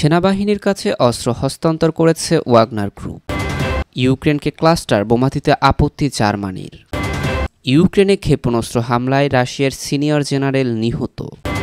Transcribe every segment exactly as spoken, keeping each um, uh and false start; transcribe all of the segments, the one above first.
সেনাবাহিনীর কাছে অস্ত্র হস্তান্তর করেছে ওয়াগনার গ্রুপ। ইউক্রেনকে ক্লাস্টার বোমা দিতে আপত্তি জার্মানির। ইউক্রেনে ক্ষেপণাস্ত্র হামলায় রাশিয়ার সিনিয়র জেনারেল নিহত।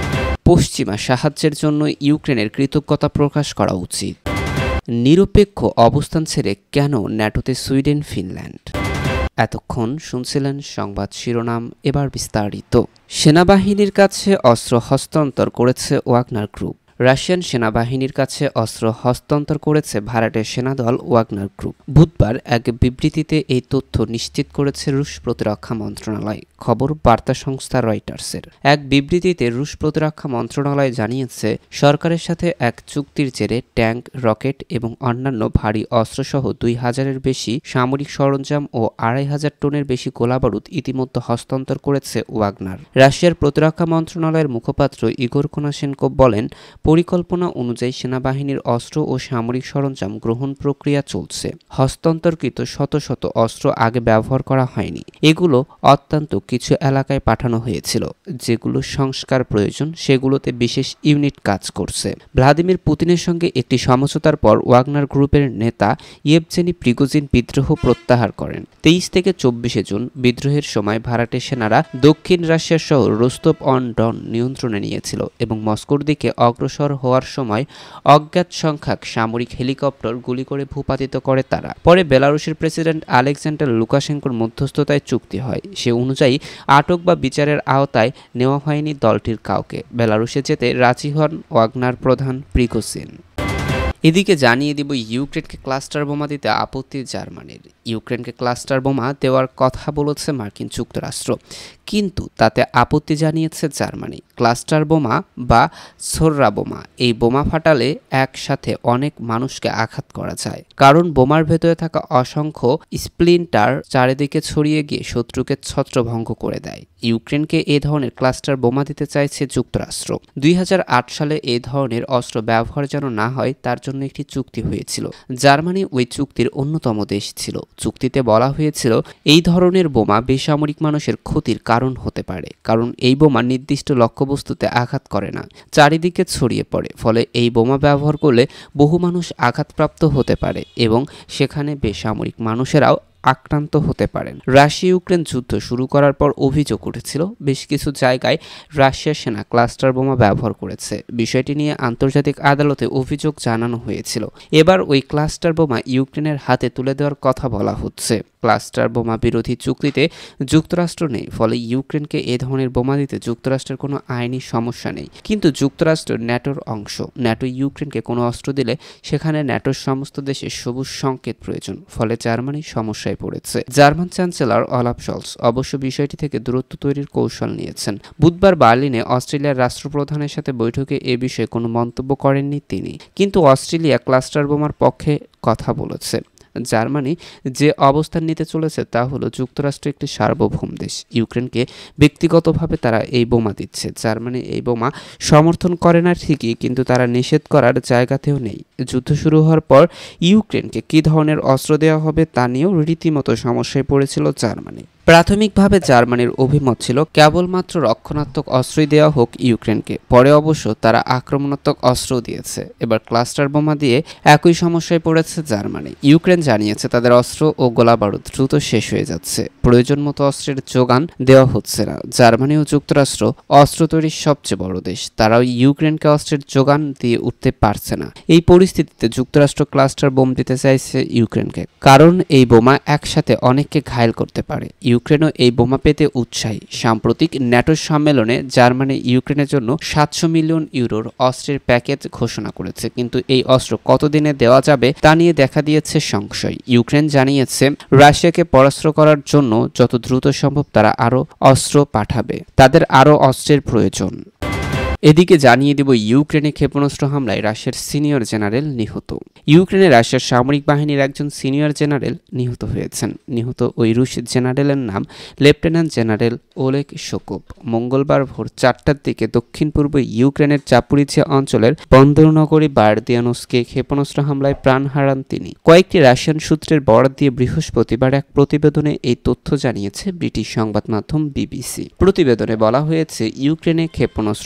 পশ্চিমা সাহায্যের জন্য ইউক্রেনের কৃতজ্ঞতা প্রকাশ করা উচিত। নিরপেক্ষ অবস্থান ছেড়ে কেন ন্যাটোতে সুইডেন ফিনল্যান্ড। এতক্ষণ শুনছিলেন সংবাদ শিরোনাম, এবার বিস্তারিত। সেনাবাহিনীর কাছে অস্ত্র হস্তান্তর করেছে ওয়াগনার গ্রুপ। রাশিয়ান সেনাবাহিনীর কাছে অস্ত্র হস্তান্তর করেছে ভাড়াটে সেনাদল ওয়াগনার গ্রুপ। বুধবার এক বিবৃতিতে এই তথ্য নিশ্চিত করেছে রুশ প্রতিরক্ষা মন্ত্রণালয়। খবর বার্তা সংস্থা রয়টার্সের। এক বিবৃতিতে রুশ প্রতিরক্ষা মন্ত্রণালয় জানিয়েছে, সরকারের সাথে এক চুক্তির জেরে ট্যাঙ্ক, রকেট এবং অন্যান্য ভারী অস্ত্রসহ দুই হাজারের বেশি সামরিক সরঞ্জাম ও আড়াই হাজার টনের বেশি গোলাবারুদ ইতিমধ্যে হস্তান্তর করেছে ওয়াগনার। রাশিয়ার প্রতিরক্ষা মন্ত্রণালয়ের মুখপাত্র ইগোর কোনাশেনকোভ বলেন, পরিকল্পনা অনুযায়ী সেনাবাহিনীর অস্ত্র ও সামরিক সরঞ্জাম গ্রহণ প্রক্রিয়া চলছে। হস্তান্তরকৃত শত শত অস্ত্র আগে ব্যবহার করা হয়নি। এগুলো অত্যন্ত কিছু এলাকায় পাঠানো হয়েছিল, যেগুলো সংস্কার প্রয়োজন সেগুলোতে বিশেষ ইউনিট কাজ করছে। ভ্লাদিমির পুতিনের সঙ্গে একটি সমঝোতার পর ওয়াগনার গ্রুপের নেতা ইয়েভজেনি প্রিগোজিন বিদ্রোহ প্রত্যাহার করেন। তেইশ থেকে চব্বিশে জুন বিদ্রোহের সময় ভাড়াটে সেনারা দক্ষিণ রাশিয়ার শহর রোস্তভ অন ডন নিয়ন্ত্রণে নিয়েছিল এবং মস্কোর দিকে অগ্রসর হওয়ার সময় অজ্ঞাত সংখ্যক সামরিক হেলিকপ্টার গুলি করে ভূপাতিত করে তারা। পরে বেলারুশের প্রেসিডেন্ট আলেকজান্ডার লুকাশেঙ্কোর মধ্যস্থতায় চুক্তি হয়। সে অনুযায়ী আটক বা বিচারের আওতায় নেওয়া হয়নি দলটির কাউকে। বেলারুশে যেতে রাজি হন ওয়াগনার প্রধান প্রিগোজিন। এদিকে জানিয়ে দিব, ইউক্রেনকে ক্লাস্টার বোমা দিতে আপত্তি জার্মানির। ইউক্রেনকে ক্লাস্টার বোমা দেওয়ার কথা বলেছে মার্কিন যুক্তরাষ্ট্র, কিন্তু তাতে আপত্তি জানিয়েছে জার্মানি। ক্লাস্টার বোমা বা ছোররা বোমা, এই বোমা ফাটালে একসাথে অনেক মানুষকে আঘাত করা যায়, কারণ বোমার ভেতরে থাকা অসংখ্য স্প্লিন্টার চারিদিকে ছড়িয়ে গিয়ে শত্রুকে ছত্রভঙ্গ করে দেয়। ইউক্রেনকে এ ধরনের ক্লাস্টার বোমা দিতে চাইছে যুক্তরাষ্ট্র। দুই হাজার আট সালে এই ধরনের অস্ত্র ব্যবহার যেন না হয় তার জন্য একটি চুক্তি হয়েছিল। জার্মানি ওই চুক্তির অন্যতম দেশ ছিল। চুক্তিতে বলা হয়েছিল, এই ধরনের বোমা বেসামরিক মানুষের ক্ষতির কারণ হতে পারে, কারণ এই বোমা নির্দিষ্ট লক্ষ্যবস্তুতে আঘাত করে না, চারিদিকে ছড়িয়ে পড়ে। ফলে এই বোমা ব্যবহার করলে বহু মানুষ আঘাতপ্রাপ্ত হতে পারে এবং সেখানে বেসামরিক মানুষেরাও আক্রান্ত হতে পারেন। রাশিয়া ইউক্রেন যুদ্ধ শুরু করার পর অভিযোগ উঠেছিল, বেশ কিছু জায়গায় রাশিয়ার সেনা ক্লাস্টার বোমা ব্যবহার করেছে। বিষয়টি নিয়ে আন্তর্জাতিক আদালতে অভিযোগ জানানো হয়েছিল। এবার ওই ক্লাস্টার বোমা ইউক্রেনের হাতে তুলে দেওয়ার কথা বলা হচ্ছে। ক্লাস্টার বোমা বিরোধী চুক্তিতে যুক্তরাষ্ট্র নেই, ফলে ইউক্রেনকে এ ধরনের বোমা দিতে যুক্তরাষ্ট্রের কোনো আইনি সমস্যা নেই। কিন্তু যুক্তরাষ্ট্র ন্যাটোর অংশ। ন্যাটো ইউক্রেনকে কোনো অস্ত্র দিলে সেখানে ন্যাটোর সমস্ত দেশে সবুজ সংকেত প্রয়োজন, ফলে জার্মানি সমস্যায় পড়েছে। জার্মান চ্যান্সেলর অলাফ শলস অবশ্য বিষয়টি থেকে দূরত্ব তৈরির কৌশল নিয়েছেন। বুধবার বার্লিনে অস্ট্রেলিয়ার রাষ্ট্রপ্রধানের সাথে বৈঠকে এ বিষয়ে কোনো মন্তব্য করেননি তিনি, কিন্তু অস্ট্রেলিয়া ক্লাস্টার বোমার পক্ষে কথা বলেছে। জার্মানি যে অবস্থান নিতে চলেছে তা হলো, যুক্তরাষ্ট্র একটি সার্বভৌম দেশ। ইউক্রেনকে ব্যক্তিগতভাবে তারা এই বোমা দিচ্ছে। জার্মানি এই বোমা সমর্থন করে না ঠিকই, কিন্তু তারা নিষেধ করার জায়গাতেও নেই। যুদ্ধ শুরু হওয়ার পর ইউক্রেনকে কী ধরনের অস্ত্র দেওয়া হবে তা নিয়েও রীতিমতো সমস্যায় পড়েছিল জার্মানি। প্রাথমিকভাবে জার্মানির অভিমত ছিল কেবলমাত্র রক্ষণাত্মক অস্ত্রই দেওয়া হোক ইউক্রেনকে। পরে অবশ্য তারা আক্রমণাত্মক অস্ত্র দিয়েছে। এবার ক্লাস্টার বোমা দিয়ে একই সমস্যায় পড়েছে জার্মানি। ইউক্রেন জানিয়েছে তাদের অস্ত্র ও গোলাবারুদ দ্রুত শেষ হয়ে যাচ্ছে, প্রয়োজন মতো অস্ত্রের যোগান দেওয়া হচ্ছে না। জার্মানি ও যুক্তরাষ্ট্র অস্ত্র তৈরির সবচেয়ে বড় দেশ, তারাও ইউক্রেনকে অস্ত্রের যোগান দিয়ে উঠতে পারছে না। এই পরিস্থিতিতে যুক্তরাষ্ট্র ক্লাস্টার বোম দিতে চাইছে ইউক্রেনকে, কারণ এই বোমা একসাথে অনেককে ঘায়েল করতে পারে। ইউক্রেনও এই বোমা পেতে উৎসাহী। সাম্প্রতিক ন্যাটো সম্মেলনে জার্মানি ইউক্রেনের জন্য সাতশো মিলিয়ন ইউরোর অস্ত্রের প্যাকেজ ঘোষণা করেছে, কিন্তু এই অস্ত্র কতদিনে দেওয়া যাবে তা নিয়ে দেখা দিয়েছে সংশয়। ইউক্রেন জানিয়েছে রাশিয়াকে পরাস্ত করার জন্য যত দ্রুত সম্ভব তারা আরও অস্ত্র পাঠাবে, তাদের আরও অস্ত্রের প্রয়োজন। এদিকে জানিয়ে দেব, ইউক্রেনে ক্ষেপণাস্ত্র হামলায় রাশিয়ার সিনিয়র জেনারেল নিহত। ইউক্রেনে রাশিয়ার সামরিক বাহিনীর একজন সিনিয়র জেনারেল নিহত হয়েছেন। নিহত ওই রুশ জেনারেলের নাম লেফটেন্যান্ট জেনারেল ওলেগ শোকোভ। মঙ্গলবার ভোর চারটার দিকে দক্ষিণ পূর্ব ইউক্রেনের চাপুরিচিয়া অঞ্চলের বন্দরনগরী বার্দিয়ানোসকে ক্ষেপণাস্ত্র হামলায় প্রাণ হারান তিনি। কয়েকটি রাশিয়ান সূত্রের বরাত দিয়ে বৃহস্পতিবার এক প্রতিবেদনে এই তথ্য জানিয়েছে ব্রিটিশ সংবাদ মাধ্যম বিবিসি। প্রতিবেদনে বলা হয়েছে, ইউক্রেনে ক্ষেপণাস্ত্র হামলায়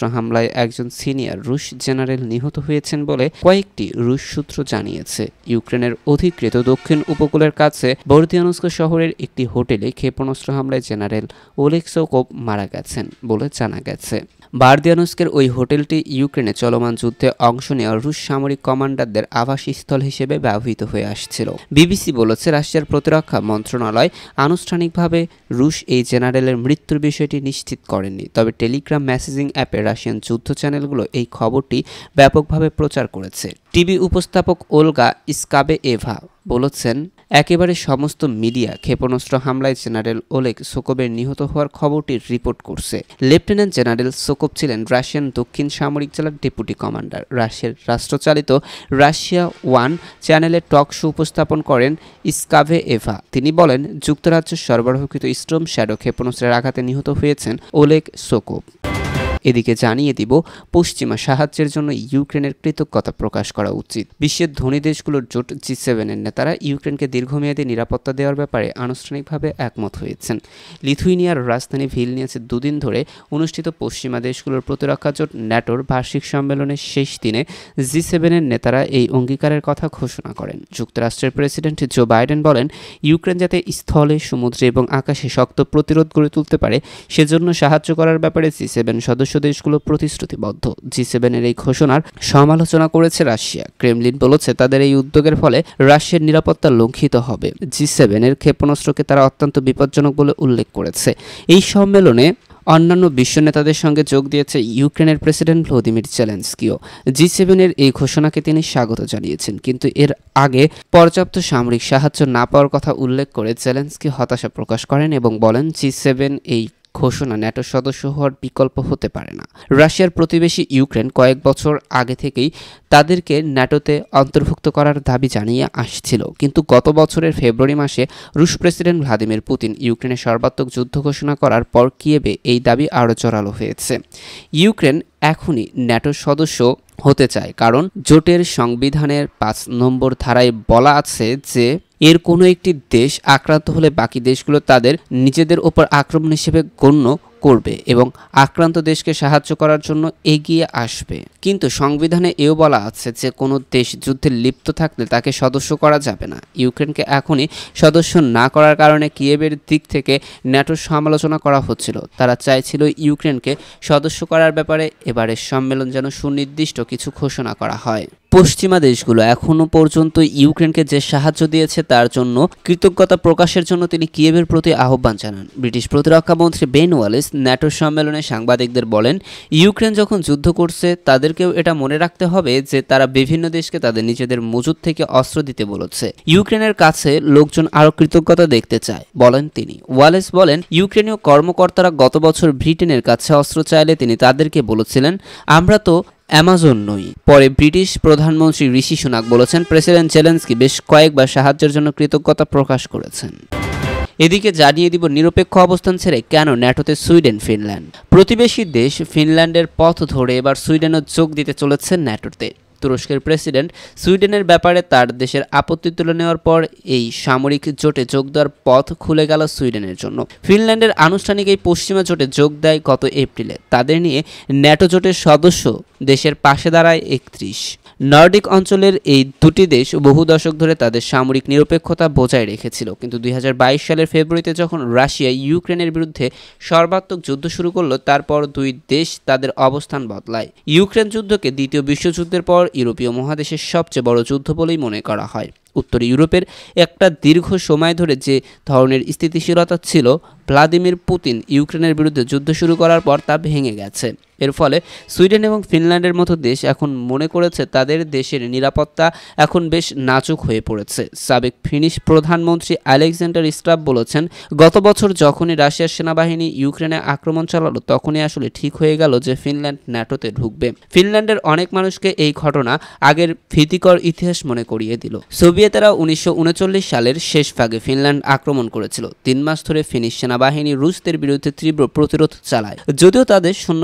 হামলায় একজন সিনিয়র রুশ জেনারেল নিহত হয়েছেন বলে কয়েকটি রুশ সূত্র জানিয়েছে। ইউক্রেনের অধিকৃত দক্ষিণ উপকূলের কাছে বর্দিয়ানস্ক শহরের একটি হোটেলে ক্ষেপণাস্ত্র হামলায় জেনারেল ওলেগ সোকোভ মারা গেছেন বলে জানা গেছে। বার্দিয়ানস্কের ওই হোটেলটি ইউক্রেনে চলমান যুদ্ধে অংশ নেওয়া রুশ সামরিক কমান্ডারদের আবাসস্থল হিসেবে ব্যবহৃত হয়ে আসছিল। বিবিসি বলেছে, রাশিয়ার প্রতিরক্ষা মন্ত্রণালয় আনুষ্ঠানিকভাবে রুশ এই জেনারেলের মৃত্যুর বিষয়টি নিশ্চিত করেনি, তবে টেলিগ্রাম মেসেজিং অ্যাপে রাশিয়ান যুদ্ধ চ্যানেলগুলো এই খবরটি ব্যাপকভাবে প্রচার করেছে। টিভি উপস্থাপক ওলগা স্কাবেএভা বলেছেন, একেবারে সমস্ত মিডিয়া ক্ষেপণাস্ত্র হামলায় জেনারেল ওলেগ সোকোভের নিহত হওয়ার খবরটি রিপোর্ট করছে। লেফটেন্যান্ট জেনারেল সোকোভ ছিলেন রাশিয়ান দক্ষিণ সামরিক জেলার ডেপুটি কমান্ডার। রাশিয়ার রাষ্ট্রচালিত রাশিয়া ওয়ান চ্যানেলে টক শো উপস্থাপন করেন স্কাবেএভা। তিনি বলেন, যুক্তরাজ্যের সরবরাহকৃত স্টর্ম শ্যাডো ক্ষেপণাস্ত্রের আঘাতে নিহত হয়েছেন ওলেগ সোকোভ। এদিকে জানিয়ে দিব, পশ্চিমা সাহায্যের জন্য ইউক্রেনের কৃতজ্ঞতা প্রকাশ করা উচিত। বিশ্বের ধনী দেশগুলোর জোট জি সেভেনের নেতারা ইউক্রেনকে দীর্ঘমেয়াদী নিরাপত্তা দেওয়ার ব্যাপারে আনুষ্ঠানিকভাবে একমত হয়েছেন। লিথুয়েনিয়ার রাজধানী ভিলনিয়াসে দুদিন ধরে অনুষ্ঠিত পশ্চিমা দেশগুলোর প্রতিরক্ষা জোট ন্যাটোর বার্ষিক সম্মেলনের শেষ দিনে জি সেভেনের নেতারা এই অঙ্গীকারের কথা ঘোষণা করেন। যুক্তরাষ্ট্রের প্রেসিডেন্ট জো বাইডেন বলেন, ইউক্রেন যাতে স্থলে, সমুদ্রে এবং আকাশে শক্ত প্রতিরোধ গড়ে তুলতে পারে সেজন্য সাহায্য করার ব্যাপারে জি সেভেন সদস্য দেশগুলো প্রতিশ্রুতিবদ্ধ। জি সেভেনের এই ঘোষণার সমালোচনা করেছে রাশিয়া। ক্রেমলিন বলেছে, তাদের এই উদ্যোগের ফলে রাশিয়ার নিরাপত্তা লঙ্ঘিত হবে। জি সেভেনের ক্ষেপণাস্ত্রকে তারা অত্যন্ত বিপজ্জনক বলে উল্লেখ করেছে। এই সম্মেলনে অন্যান্য বিশ্ব নেতাদের সঙ্গে যোগ দিয়েছে ইউক্রেনের প্রেসিডেন্ট ভ্লাদিমির জেলেনস্কিও। জি সেভেনের এই ঘোষণাকে তিনি স্বাগত জানিয়েছেন, কিন্তু এর আগে পর্যাপ্ত সামরিক সাহায্য না পাওয়ার কথা উল্লেখ করে জেলেনস্কি হতাশা প্রকাশ করেন এবং বলেন, জি সেভেন এই ঘোষণা ন্যাটোর সদস্য হওয়ার বিকল্প হতে পারে না। রাশিয়ার প্রতিবেশী ইউক্রেন কয়েক বছর আগে থেকেই তাদেরকে ন্যাটোতে অন্তর্ভুক্ত করার দাবি জানিয়ে আসছিল, কিন্তু গত বছরের ফেব্রুয়ারি মাসে রুশ প্রেসিডেন্ট ভ্লাদিমির পুতিন ইউক্রেনের সর্বাত্মক যুদ্ধ ঘোষণা করার পর কিয়েভে এই দাবি আরও জোরালো হয়েছে। ইউক্রেন এখনই ন্যাটোর সদস্য হতে চায়, কারণ জোটের সংবিধানের পাঁচ নম্বর ধারায় বলা আছে যে এর কোনো একটি দেশ আক্রান্ত হলে বাকি দেশগুলো তাদের নিজেদের ওপর আক্রমণ হিসেবে গণ্য করবে এবং আক্রান্ত দেশকে সাহায্য করার জন্য এগিয়ে আসবে। কিন্তু সংবিধানে এও বলা আছে যে কোনো দেশ যুদ্ধে লিপ্ত থাকলে তাকে সদস্য করা যাবে না। ইউক্রেনকে এখনই সদস্য না করার কারণে কিয়েভের দিক থেকে ন্যাটোর সমালোচনা করা হচ্ছিল। তারা চাইছিল ইউক্রেনকে সদস্য করার ব্যাপারে এবারের সম্মেলন যেন সুনির্দিষ্ট কিছু ঘোষণা করা হয়। পশ্চিমা দেশগুলো এখনো পর্যন্ত ইউক্রেনকে যে সাহায্য দিয়েছে তার জন্য কৃতজ্ঞতা প্রকাশের জন্য তিনি কিয়েভের প্রতি আহ্বান জানান। ব্রিটিশ প্রতিরক্ষা মন্ত্রী বেন ওয়ালেস ন্যাটোর সম্মেলনে সাংবাদিকদের বলেন, ইউক্রেন যখন যুদ্ধ করছে তাদেরকেও এটা মনে রাখতে হবে যে তারা বিভিন্ন দেশকে তাদের নিজেদের মজুদ থেকে অস্ত্র দিতে বলেছে। ইউক্রেনের কাছে লোকজন আরও কৃতজ্ঞতা দেখতে চায় বলেন তিনি। ওয়ালেস বলেন, ইউক্রেনীয় কর্মকর্তারা গত বছর ব্রিটেনের কাছে অস্ত্র চাইলে তিনি তাদেরকে বলেছিলেন, আমরা তো অ্যামাজন নই। পরে ব্রিটিশ প্রধানমন্ত্রী ঋষি সুনাক বলেছেন, প্রেসিডেন্ট জেলেনস্কি বেশ কয়েকবার সাহায্যের জন্য কৃতজ্ঞতা প্রকাশ করেছেন। এদিকে জানিয়ে দিব, নিরপেক্ষ অবস্থান ছেড়ে কেন ন্যাটোতে সুইডেন, ফিনল্যান্ড। প্রতিবেশী দেশ ফিনল্যান্ডের পথ ধরে এবার সুইডেনও যোগ দিতে চলেছে ন্যাটোতে। তুরস্কের প্রেসিডেন্ট সুইডেনের ব্যাপারে তার দেশের আপত্তি তুলে নেওয়ার পর এই সামরিক জোটে যোগ দেওয়ার পথ খুলে গেল সুইডেনের জন্য। ফিনল্যান্ডের আনুষ্ঠানিক এই পশ্চিমা জোটে যোগ দেয় গত এপ্রিলে। তাদের নিয়ে ন্যাটো জোটের সদস্য দেশের পাশে দাঁড়ায় একত্রিশ। নর্ডিক অঞ্চলের এই দুটি দেশ বহু দশক ধরে তাদের সামরিক নিরপেক্ষতা বজায় রেখেছিল, কিন্তু দুই হাজার বাইশ সালের ফেব্রুয়ারিতে যখন রাশিয়া ইউক্রেনের বিরুদ্ধে সর্বাত্মক যুদ্ধ শুরু করলো, তারপর দুই দেশ তাদের অবস্থান বদলায়। ইউক্রেন যুদ্ধকে দ্বিতীয় বিশ্বযুদ্ধের পর ইউরোপীয় মহাদেশের সবচেয়ে বড় যুদ্ধ বলেই মনে করা হয়। উত্তর ইউরোপের একটা দীর্ঘ সময় ধরে যে ধরনের স্থিতিশীলতা ছিল, ভ্লাদিমির পুতিন ইউক্রেনের বিরুদ্ধে যুদ্ধ শুরু করার পর তা ভেঙে গেছে। এর ফলে সুইডেন এবং ফিনল্যান্ডের মতো দেশ এখন মনে করেছে তাদের দেশের নিরাপত্তা এখন বেশ নাজুক হয়ে পড়েছে। সাবেক ফিনিশ প্রধানমন্ত্রী আলেকজান্ডার স্ট্রাব বলেছেন, গত বছর যখনই রাশিয়ার সেনাবাহিনী ইউক্রেনে আক্রমণ চালালো তখনই আসলে ঠিক হয়ে গেল যে ফিনল্যান্ড ন্যাটোতে ঢুকবে। ফিনল্যান্ডের অনেক মানুষকে এই ঘটনা আগের ভীতিকর ইতিহাস মনে করিয়ে দিল। সোভিয়েতরা উনিশশো উনচল্লিশ সালের শেষ ভাগে ফিনল্যান্ড আক্রমণ করেছিল। তিন মাস ধরে ফিনিশ সেনাবাহিনী রুশদের বিরুদ্ধে তীব্র প্রতিরোধ চালায়। যদিও তাদের সৈন্য সংখ্যা ছিল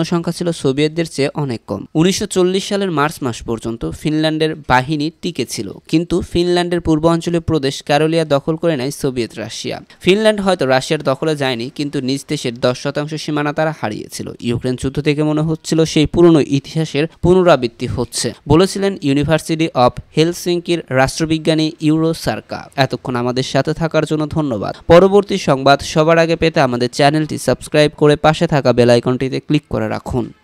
সোভিয়েতদের চেয়ে অনেক কম। উনিশশো চল্লিশ সালের মার্চ মাস পর্যন্ত ফিনল্যান্ডের বাহিনী টিকে ছিল, কিন্তু ফিনল্যান্ডের পূর্বাঞ্চলীয় প্রদেশ ক্যারোলিয়া দখল করে নেয় সোভিয়েত রাশিয়া। ফিনল্যান্ড হয়তো রাশিয়ার দখলে যায়নি, কিন্তু নিজ দেশের দশ শতাংশ সীমানা তারা হারিয়েছিল। ইউক্রেন যুদ্ধ থেকে মনে হচ্ছিল সেই পুরনো ইতিহাসের পুনরাবৃত্তি হচ্ছে, বলেছিলেন ইউনিভার্সিটি অব হেলসিঙ্কির রাষ্ট্রবিজ্ঞানী ইউরো সার্কা। এতক্ষণ আমাদের সাথে থাকার জন্য ধন্যবাদ। পরবর্তী সংবাদ সবার আগে পেতে আমাদের চ্যানেলটি সাবস্ক্রাইব করে পাশে থাকা বেল আইকনটিতে ক্লিক করে রাখুন।